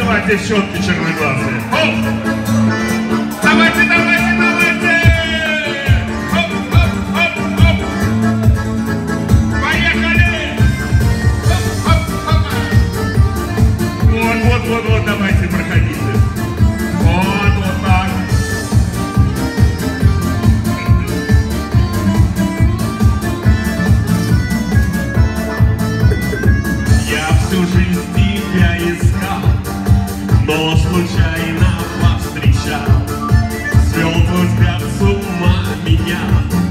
танцевать, девчонки черноглазые. Оп! Давайте, давайте, давайте! Оп, оп, оп, оп! Поехали! Оп, оп, оп! Вот, вот, вот, вот, давайте, проходите. Вот, вот так. Я всю жизнь тебя искал, но случайно повстречал. Свел твой взгляд с ума меня,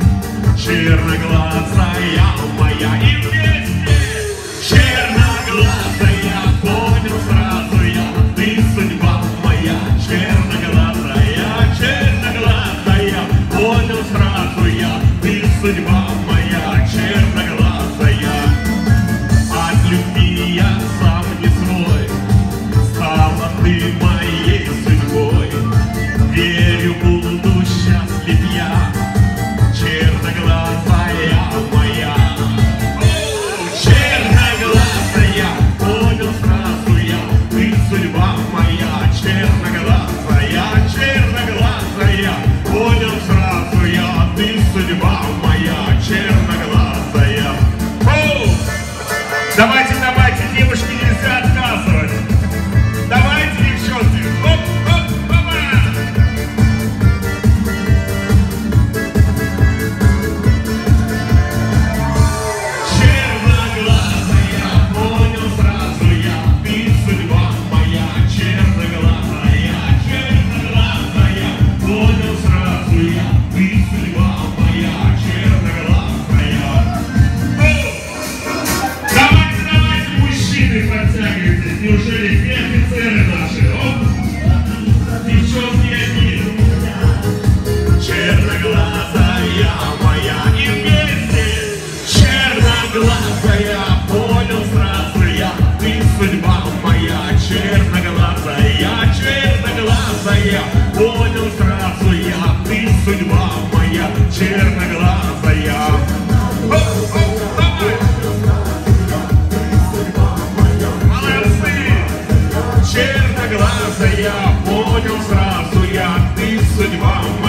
черноглазая моя. И вместе, черноглазая, понял сразу я, ты судьба моя. Черноглазая, черноглазая, понял сразу я, ты судьба моя. Черноглазая, от любви я сам не свой, стала ты моей судьбой. Верю, буду счастлив я, черноглазая моя. Черноглазая, понял сразу я, ты судьба моя. Черноглазая, черноглазая, понял сразу я, ты судьба моя. Черноглазая. Давайте, давайте, девушки, нельзя отказывать. Давайте, девчонки. Оп, оп, опа! Черноглазая, понял сразу я, ты судьба моя. Черноглазая, черноглазая, понял сразу я, ты судьба моя. Черноглазая. Давайте, давайте, мужчины, подтягивайтесь. Неужели все офицеры наши? Оп! Девчонки одни. Черноглазая моя. И вместе. Черноглазая, понял сразу я, ты судьба моя. Черноглазая, черноглазая, понял сразу я, ты судьба моя. Черноглазая. Оп, оп, давай. Молодцы! Черноглазая, понял сразу я, ты судьба моя.